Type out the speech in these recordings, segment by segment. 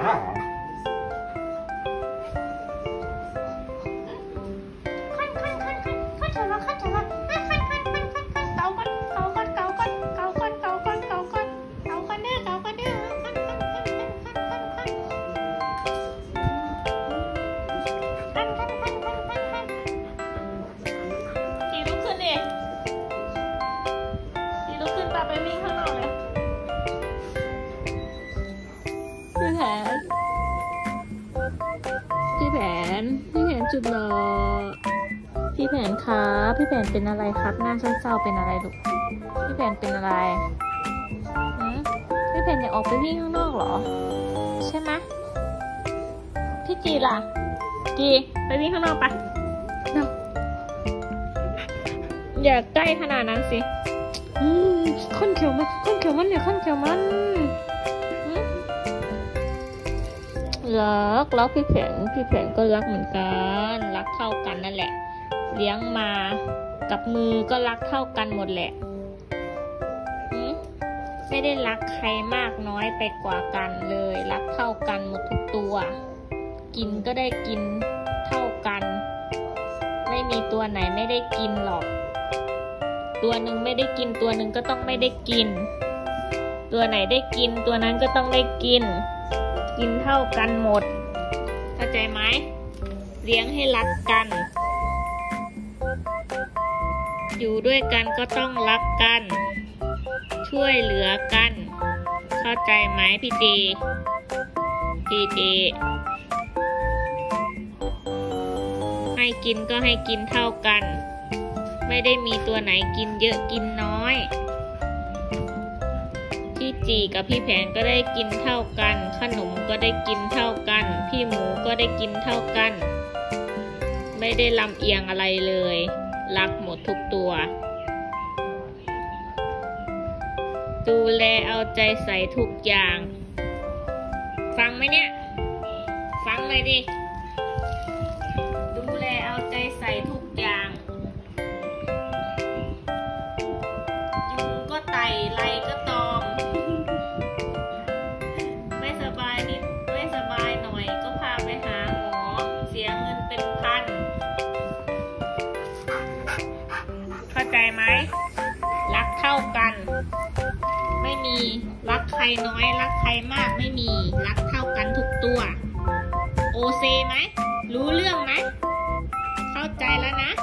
พี่แผนจุดหล่อพี่แผนครับพี่แผนเป็นอะไรครับหน้าเศร้าๆเป็นอะไรลูกพี่แผนเป็นอะไรพี่แผนอยากออกไปวิ่งข้างนอกเหรอใช่ไหมพี่จีล่ะจีไปวิ่งข้างนอกปะอย่าใกล้ขนาดนั้นสิข้นเขียวมันเนี่ยข้นเขียวมันรักพี่แผนก็รักเหมือนกันรักเท่ากันนั่นแหละเลี้ยงมากับมือก็รักเท่ากันหมดแหละไม่ได้รักใครมากน้อยไปกว่ากันเลยรักเท่ากันหมดทุกตัวกินก็ได้กินเท่ากันไม่มีตัวไหนไม่ได้กินหรอกตัวหนึ่งไม่ได้กินตัวหนึ่งก็ต้องไม่ได้กินตัวไหนได้กินตัวนั้นก็ต้องได้กินเท่ากันหมดเข้าใจไหมเลี้ยงให้รักกันอยู่ด้วยกันก็ต้องรักกันช่วยเหลือกันเข้าใจไหมพี่เจให้กินก็ให้กินเท่ากันไม่ได้มีตัวไหนกินเยอะกินน้อยพี่จีกับพี่แผนก็ได้กินเท่ากันขนมก็ได้กินเท่ากันพี่หมูก็ได้กินเท่ากันไม่ได้ลำเอียงอะไรเลยรักหมดทุกตัวดูแลเอาใจใส่ทุกอย่างฟังไหมเนี่ยฟังเลยดิดูแลเอาใจใส่ทุกอย่างยุงก็ไต่ไรก็ตอมไม่สบายนิดไม่สบายหน่อยก็พาไปหาหมอเสียเงินเป็นพันเข้าใจไหมรักเท่ากันไม่มีรักใครน้อยรักใครมากไม่มีรักเท่ากันทุกตัวโอเซไหมรู้เรื่องไหมเข้าใจแล้วนะ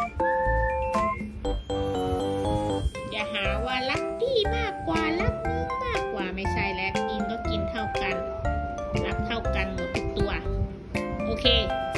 อย่าหาว่ารักพี่มากกว่ารักน้องมากกว่าไม่ใช่แล้วกินก็กินเท่ากันรักเท่ากันหมดทุกตัวโอเค